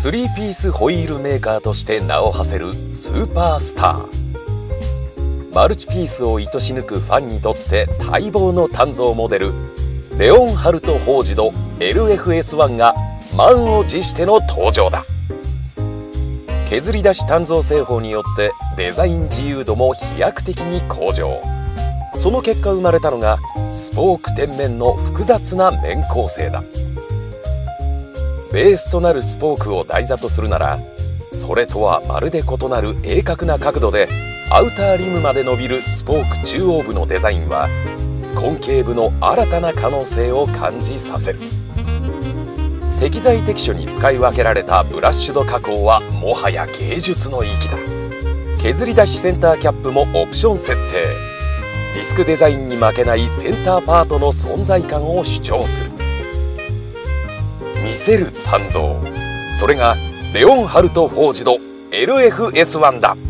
3ピースホイールメーカーとして名を馳せるスーパースター。マルチピースを愛し抜くファンにとって待望の鍛造モデルレオンハルト・フォージド LFS1 が満を持しての登場だ。削り出し鍛造製法によってデザイン自由度も飛躍的に向上。その結果生まれたのがスポーク天面の複雑な面構成だ。ベースとなるスポークを台座とするなら、それとはまるで異なる鋭角な角度でアウターリムまで伸びるスポーク中央部のデザインはコンケーブの新たな可能性を感じさせる。適材適所に使い分けられたブラッシュド加工はもはや芸術の域だ。削り出しセンターキャップもオプション設定。ディスクデザインに負けないセンターパートの存在感を主張する。見せる鍛造、それがレオンハルト・フォージド LFS1 だ。